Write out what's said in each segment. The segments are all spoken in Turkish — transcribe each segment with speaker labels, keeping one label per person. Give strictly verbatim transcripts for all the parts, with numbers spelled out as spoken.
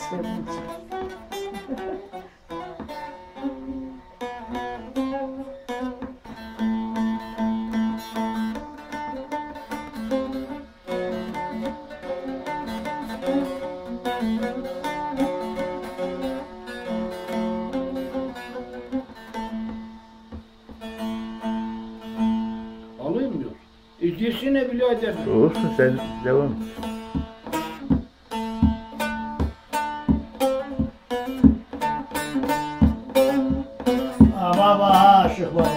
Speaker 1: senin için.
Speaker 2: Alayım diyor. İzlesene birader.
Speaker 3: Olsun sen devam et.
Speaker 1: Ama baba aşık baba.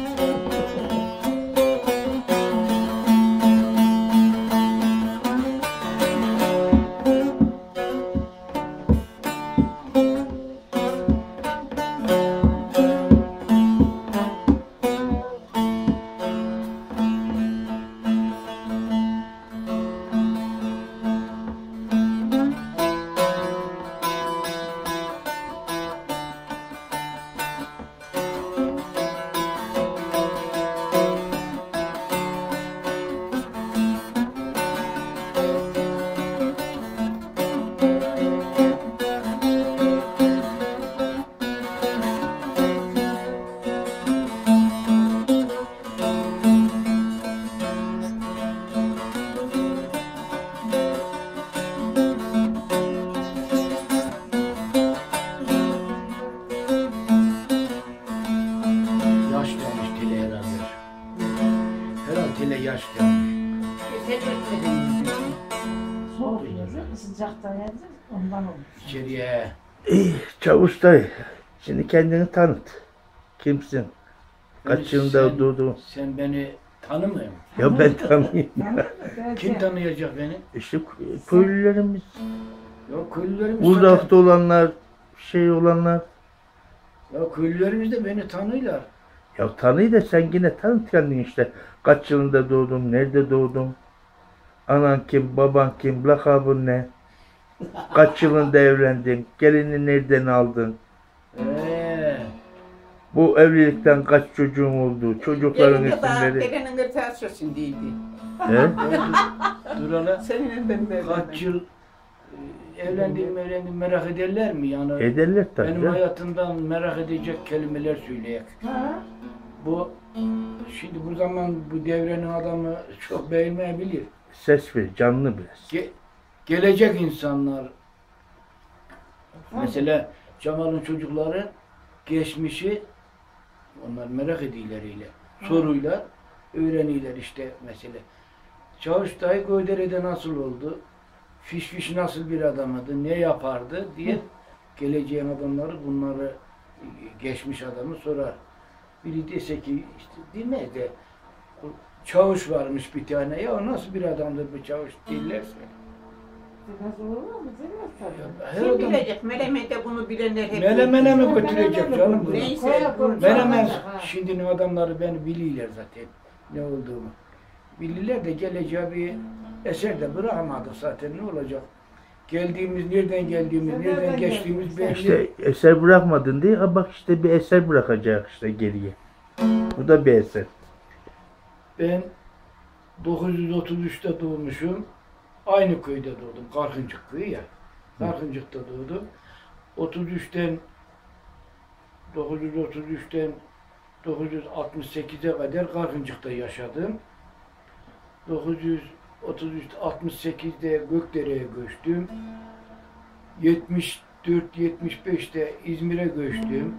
Speaker 2: Yaş gelmiş tele herhalde. Herhalde tele yaş gelmiş.
Speaker 1: Soğuk yazır, sıcakta yazır, ondan olur.
Speaker 2: İçeriye.
Speaker 3: İyi, Çavuş dayı. Şimdi kendini tanıt. Kimsin? Kaç
Speaker 2: Sen-
Speaker 3: yılında doğdun?
Speaker 2: Sen beni tanımıyor musun?
Speaker 3: Ya ben tanıyayım.
Speaker 2: Kim tanıyacak beni?
Speaker 3: İşte köylülerimiz,
Speaker 2: Ya köylülerimiz
Speaker 3: uzakta olanlar, şey olanlar.
Speaker 2: zaten- Ya köylülerimiz de beni tanıyorlar.
Speaker 3: Ya tanıyı da sen yine tanıt kendini işte. Kaç yılında doğdun, nerede doğdun? Anan kim, baban kim, lakabın ne? Kaç yılında evlendin, gelini nereden aldın?
Speaker 2: Eee.
Speaker 3: Bu evlilikten kaç çocuğun oldu, çocukların isimleri.
Speaker 4: Dedenin gırtasısındaydı.
Speaker 3: He?
Speaker 2: Durana
Speaker 4: Senin ben de
Speaker 2: kaç yıl e, evlendim evlendim merak ederler mi yani?
Speaker 3: Ederler tabii.
Speaker 2: Benim
Speaker 3: canım.
Speaker 2: hayatımdan merak edecek kelimeler söyleyek.
Speaker 1: Ha?
Speaker 2: Bu şimdi bu zaman bu devrenin adamı çok beğenmeyebilir.
Speaker 3: Ses ver, canlı biraz.
Speaker 2: Ge- gelecek insanlar mesela Cemal'ın çocukları geçmişi onlar merak edileriyle soruyla öğreniler işte mesela. Çavuş dayı Göydere'de nasıl oldu? Fiş fiş nasıl bir adamıydı? Ne yapardı diye geleceğin adamları bunları geçmiş adamı sorar. Biri dese ki işte demez de çavuş varmış bir tane. Ya o nasıl bir adamdır bu çavuş dillerse.
Speaker 1: Nasıl olur mu? Bilmez tabii.
Speaker 2: Her
Speaker 4: Kim
Speaker 2: adam
Speaker 4: bilecek? Melemen'de bunu bilenler hep.
Speaker 2: Melemene mi götürecek canım bunu?
Speaker 4: Neyse.
Speaker 1: Koya koy,
Speaker 2: Menemen
Speaker 1: ha.
Speaker 2: şimdinin adamları beni biliyorlar zaten ne olduğumu. Bilirler de geleceği bir eser de bırakamadık zaten ne olacak? Geldiğimiz, nereden geldiğimiz,
Speaker 1: Sen nereden
Speaker 2: nereden geçtiğimiz
Speaker 1: geldin?
Speaker 2: belli.
Speaker 3: İşte eser bırakmadın diye, ha bak işte bir eser bırakacak işte geriye. Bu da bir eser.
Speaker 2: Ben dokuz yüz otuz üçte doğmuşum. Aynı köyde doğdum. Karkıncık köyü ya. Karkıncık'ta doğdum. otuz üçten dokuz yüz otuz üçten dokuz yüz altmış sekize kadar Karkıncık'ta yaşadım. dokuz yüz otuz üç altmış sekizde Gökdere'ye göçtüm. yetmiş dört yetmiş beşte İzmir'e göçtüm.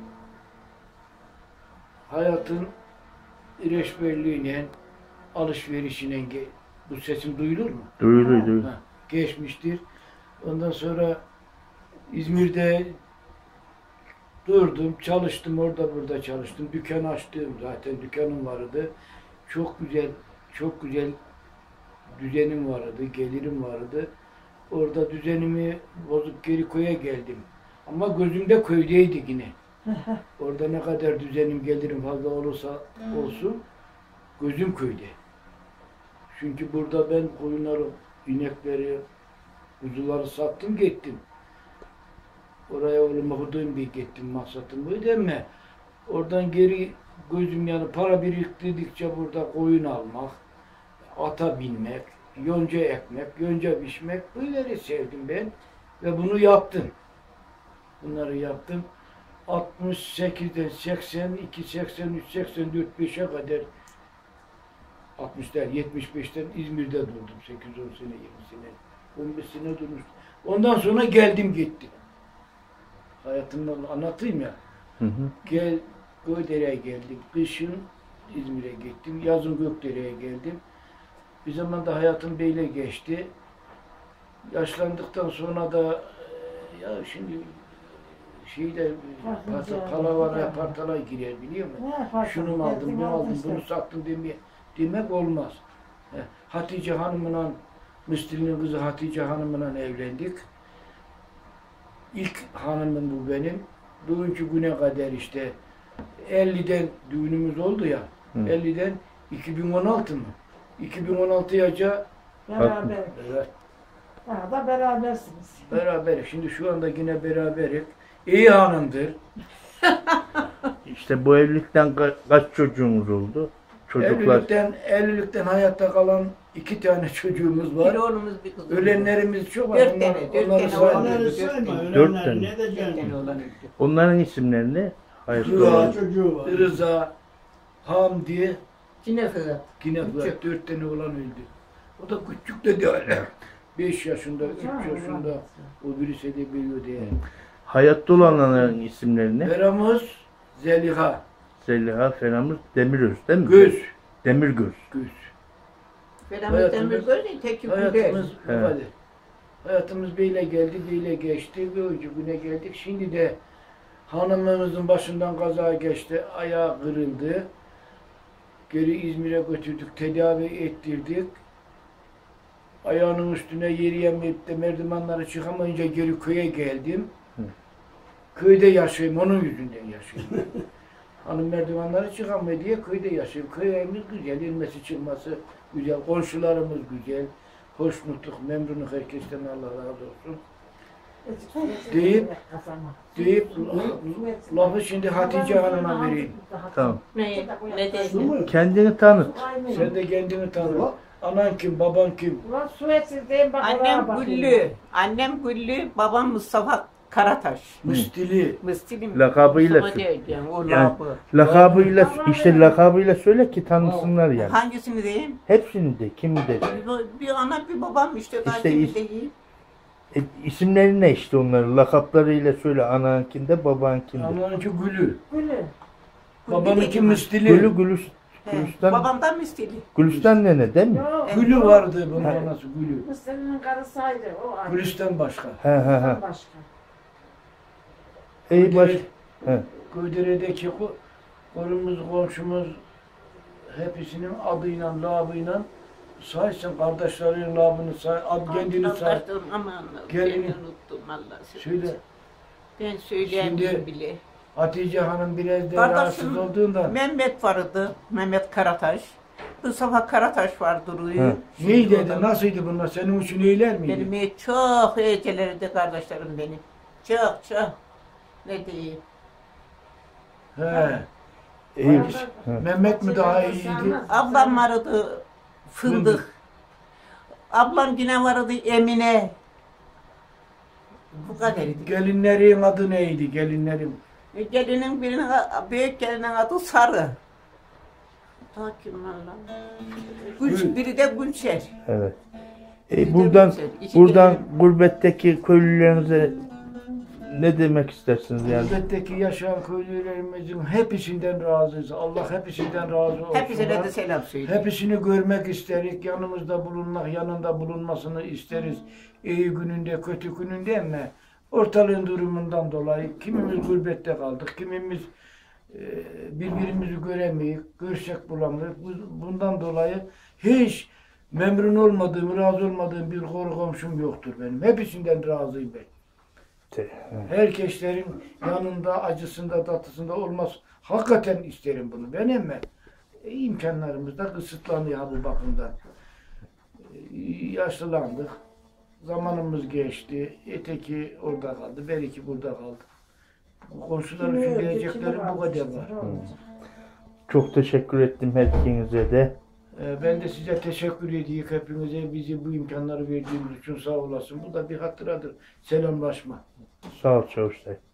Speaker 2: Hayatın reşberliğine, alışverişine ge- bu sesim duyulur mu?
Speaker 3: Duyuluyor, duyuluyor.
Speaker 2: Ha, geçmiştir. Ondan sonra İzmir'de durdum, çalıştım, orada burada çalıştım. Dükkan açtım zaten, dükkanım vardı. Çok güzel, çok güzel düzenim vardı, gelirim vardı. Orada düzenimi bozup geri köye geldim. Ama gözümde köydeydi yine. Orada ne kadar düzenim, gelirim fazla olursa olsun, gözüm köyde. Çünkü burada ben koyunları, inekleri, kuzuları sattım gittim. Oraya oğluma hudum bir gittim, maksatım buydu ama oradan geri gözüm yani para biriktirdikçe burada koyun almak, ata binmek, yonca ekmek, yonca biçmek, bunları sevdim ben ve bunu yaptım. Bunları yaptım. altmış sekizden seksen iki, seksen üç, seksen dört, beşe kadar altmış değil, yetmiş beşten İzmir'de durdum. sekiz on sene, yirmi sene, on beş sene durmuştum. Ondan sonra geldim gittim. Hayatımdan anlatayım ya.
Speaker 3: Hı hı.
Speaker 2: Gel Gökdere'ye geldim. Kışın İzmir'e gittim. Yazın Gökdere'ye geldim. Bir zaman da hayatım böyle geçti. Yaşlandıktan sonra da e, ya şimdi şeyde parta- palavara partalar girer biliyor musun?
Speaker 1: Ne yaparsın?
Speaker 2: Şunu mu aldım,
Speaker 1: Geldin,
Speaker 2: bunu
Speaker 1: aldın
Speaker 2: aldım,
Speaker 1: işte.
Speaker 2: bunu sattım demeye, demek olmaz. He, Hatice Hanım'la, Müslü'nün kızı Hatice Hanım'la evlendik. İlk hanımım bu benim. Doğuncu güne kadar işte elliden düğünümüz oldu ya.
Speaker 3: Hı.
Speaker 2: elliden iki bin on altı mı? iki bin on altı yaca
Speaker 1: Beraber.
Speaker 2: evet,
Speaker 1: Daha da berabersiniz.
Speaker 2: beraber. Şimdi şu anda yine beraberiz. İyi hanımdır.
Speaker 3: İşte bu evlilikten ka- kaç çocuğunuz oldu? Çocuklar.
Speaker 2: Evlilikten, evlilikten hayatta kalan iki tane çocuğumuz
Speaker 4: Bir
Speaker 2: var.
Speaker 4: oğlumuz bir kızımız.
Speaker 2: Ölenlerimiz çok var.
Speaker 4: Dört
Speaker 2: Onlar-
Speaker 4: tane, dört
Speaker 2: onları
Speaker 4: tane
Speaker 2: saymayalım.
Speaker 4: oğlan
Speaker 5: Onları
Speaker 4: öldü.
Speaker 5: sayma,
Speaker 3: Dört
Speaker 5: ölenler
Speaker 3: tane.
Speaker 5: ne
Speaker 4: Dört tane
Speaker 5: diyeceksin?
Speaker 4: oğlan öldü.
Speaker 3: Onların isimlerini hayırlı
Speaker 2: Rıza,
Speaker 3: olsun.
Speaker 5: çocuğu var.
Speaker 2: Rıza, Hamdi,
Speaker 4: Yine Fırat.
Speaker 2: yine var.
Speaker 4: Küçük.
Speaker 2: Dört tane olan öldü. O da küçük de değil. Beş yaşında, üç yaşında. O birisi de biliyor diye.
Speaker 3: Hayatta olanların isimlerini
Speaker 2: Beramız, Zeliha,
Speaker 3: Zeliha Fenamız Demiröz değil mi?
Speaker 2: Göz,
Speaker 3: Demirgöz.
Speaker 2: Göz.
Speaker 4: Ferhamız
Speaker 2: Hayatımız-
Speaker 4: Demirgöz, teki
Speaker 2: Hayatımız bu
Speaker 3: Evet.
Speaker 2: kadar. Hayatımız böyle geldi, böyle geçti. Böylece güne geldik. Şimdi de hanımımızın başından kaza geçti. Ayağı kırıldı. Geri İzmir'e götürdük. Tedavi ettirdik. Ayağının üstüne yürüyemeyip de merdivenleri çıkamayınca geri köye geldim.
Speaker 3: Hı.
Speaker 2: Köyde yaşayayım. Onun yüzünden yaşayayım. Hanım merdivenleri çıkamıyor diye köyde yaşayayım. Köy evimiz güzel. İnmesi çıkması güzel. Komşularımız güzel. Hoşnutluk, memnunluk herkesten Allah razı olsun. Deyip- Deyip lafı şimdi Hatice Hanım'a vereyim.
Speaker 3: Tamam.
Speaker 4: Ne? Ne
Speaker 5: Su
Speaker 4: dedi?
Speaker 5: mu?
Speaker 3: Kendini tanıt.
Speaker 2: Sen de kendini tanı. Anan kim, baban kim?
Speaker 1: Ulan su etsizdeyim bak.
Speaker 4: Annem
Speaker 1: oraya bakayım.
Speaker 4: Güllü. Annem Güllü, babam Mustafa Karataş.
Speaker 2: Müstili.
Speaker 4: Mıstilim.
Speaker 3: Lakabıyla
Speaker 4: Mustafa
Speaker 3: söyle.
Speaker 4: diyeceğim, o
Speaker 3: Yani-
Speaker 4: lakabı.
Speaker 3: Lakabıyla işte lakabıyla söyle ki tanısınlar yani.
Speaker 4: Hangisini diyeyim?
Speaker 3: Hepsini de kimi de.
Speaker 4: Bir, bir ana bir babam işte.
Speaker 3: İşte
Speaker 4: İşte
Speaker 3: is-
Speaker 4: değil.
Speaker 3: E, isimleri ne işte onların lakaplarıyla söyle anankinde babankinde.
Speaker 2: Ananınki Gülü.
Speaker 1: Gülü.
Speaker 2: Babanınki Müstili.
Speaker 3: Gülü Gülüs,
Speaker 4: He,
Speaker 3: Gülistan,
Speaker 4: babam da Mistili.
Speaker 3: Gülistan nene değil mi?
Speaker 1: Yok.
Speaker 2: Gülü vardı bunun anası Gülü.
Speaker 1: Mısır'ın karısı ayrı. O ayrı.
Speaker 2: Gülistan başka.
Speaker 3: He he he.
Speaker 1: Ondan başka.
Speaker 3: İyi baş. He.
Speaker 2: Göydere'deki ko- korumuz, komşumuz hepsinin adıyla, labıyla saysın. Kardeşlerin labını say, ad kendini say.
Speaker 4: Arkadaşlarım, aman
Speaker 2: Gelini-
Speaker 4: beni unuttum Allah seni.
Speaker 2: Söyle.
Speaker 4: Ben söyleyemiyorum
Speaker 2: Şimdi-
Speaker 4: bile.
Speaker 2: Hatice Hanım biraz da
Speaker 4: Kardeşim,
Speaker 2: rahatsız olduğundan.
Speaker 4: Mehmet vardı. Mehmet Karataş. Mustafa Karataş var duruyor.
Speaker 3: Hı.
Speaker 4: Şimdi
Speaker 2: Neydi
Speaker 4: o da-
Speaker 2: dedi, nasıldı bunlar? Senin için iyiler miydi?
Speaker 4: Benim iyi, çok heyecanlarıydı kardeşlerim benim. Çok çok. Ne diyeyim?
Speaker 2: He.
Speaker 3: İyi.
Speaker 1: Arada-
Speaker 3: He.
Speaker 2: Mehmet mi daha iyiydi?
Speaker 4: Ablam vardı Fındık. Ablam yine vardı Emine. Bu kadarıydı.
Speaker 2: Gelinlerin adı neydi? Gelinlerin.
Speaker 4: E, Gelinin birinin, büyük gelinin adı Sarı. Daha kim var lan? Gül, biri de Gülşer.
Speaker 3: Evet.
Speaker 4: Bir de
Speaker 3: E, buradan
Speaker 4: Gülşer. İki
Speaker 3: buradan
Speaker 4: gelin.
Speaker 3: gurbetteki köylülerinize ne demek istersiniz yani?
Speaker 2: Elbetteki yaşayan köylülerimizin hepsinden razıyız. Allah hepsinden razı olsun.
Speaker 4: Hepsine de selam söyle.
Speaker 2: Hepsini görmek isteriz. Yanımızda bulunmak, yanında bulunmasını isteriz. İyi gününde, kötü gününde ama ortalığın durumundan dolayı kimimiz gurbette kaldık, kimimiz e, birbirimizi göremeyiz, görsek bulamayız. Bu- Bundan dolayı hiç memnun olmadığım, razı olmadığım bir konu komşum yoktur benim. Hepsinden razıyım ben.
Speaker 3: Te-
Speaker 2: Herkeslerin yanında, acısında, tatlısında olmaz. Hakikaten isterim bunu. Ben ama e, imkanlarımız da kısıtlanıyor ha bu bakımdan. E, yaşlandık. Zamanımız geçti. Eteki orada kaldı. Belki burada kaldı. Komşular için diyeceklerim bu kadar var.
Speaker 3: Çok teşekkür ettim her ikinize de.
Speaker 2: E, ben de size teşekkür ediyorum. Hepinize bizi bu imkanları verdiğiniz için sağ olasın. Bu da bir hatıradır. Selamlaşma.
Speaker 3: Sağ ol Çavuşlar.